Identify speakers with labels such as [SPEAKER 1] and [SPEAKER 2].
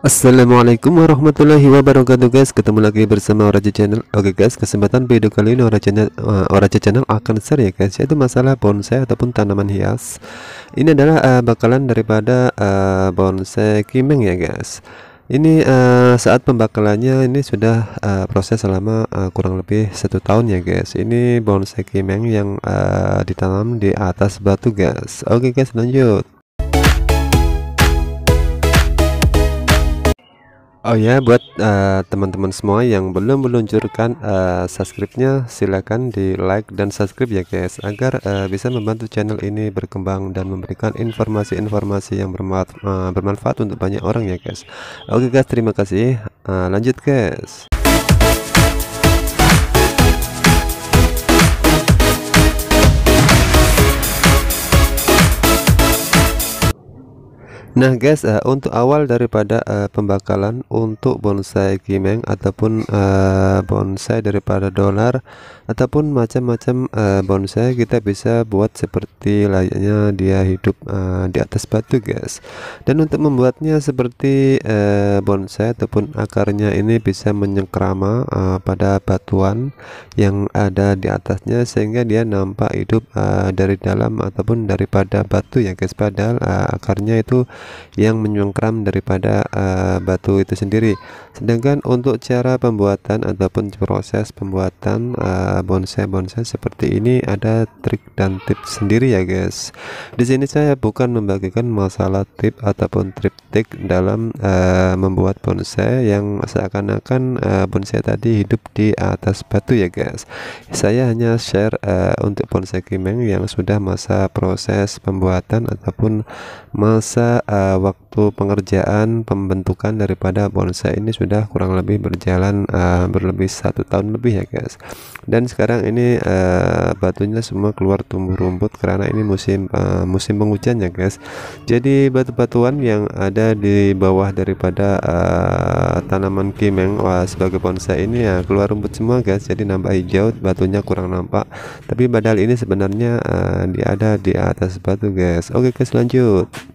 [SPEAKER 1] Assalamualaikum warahmatullahi wabarakatuh guys. Ketemu lagi bersama Oraja Channel. Oke guys, kesempatan video kali ini Oraja Channel akan share ya guys, yaitu masalah bonsai ataupun tanaman hias. Ini adalah bakalan daripada bonsai kimeng ya guys. Ini saat pembakalannya ini sudah proses selama kurang lebih 1 tahun ya guys. Ini bonsai kimeng yang ditanam di atas batu guys. Oke guys, lanjut. Oh ya, buat teman-teman semua yang belum meluncurkan subscribe-nya, silakan di like dan subscribe ya guys, agar bisa membantu channel ini berkembang dan memberikan informasi-informasi yang bermanfaat untuk banyak orang ya guys. Oke guys, terima kasih. Lanjut guys. Nah guys, untuk awal daripada pembakalan untuk bonsai kimeng ataupun bonsai daripada dolar ataupun macam-macam bonsai, kita bisa buat seperti layaknya dia hidup di atas batu guys. Dan untuk membuatnya seperti bonsai ataupun akarnya ini bisa menyengkrama pada batuan yang ada di atasnya, sehingga dia nampak hidup dari dalam ataupun daripada batu ya guys, padahal akarnya itu yang menyengkram daripada batu itu sendiri. Sedangkan untuk cara pembuatan ataupun proses pembuatan bonsai seperti ini ada trik dan tips sendiri ya guys. Di sini saya bukan membagikan masalah tip ataupun trik dalam membuat bonsai yang seakan-akan bonsai tadi hidup di atas batu ya guys. Saya hanya share untuk bonsai kimeng yang sudah masa proses pembuatan ataupun masa waktu pengerjaan pembentukan daripada bonsai ini sudah kurang lebih berjalan berlebih 1 tahun lebih ya guys. Dan sekarang ini batunya semua keluar tumbuh rumput karena ini musim penghujan ya guys. Jadi batu-batuan yang ada di bawah daripada tanaman kimeng sebagai bonsai ini ya keluar rumput semua guys, jadi nambah hijau, batunya kurang nampak, tapi padahal ini sebenarnya dia ada di atas batu guys. Oke guys, lanjut.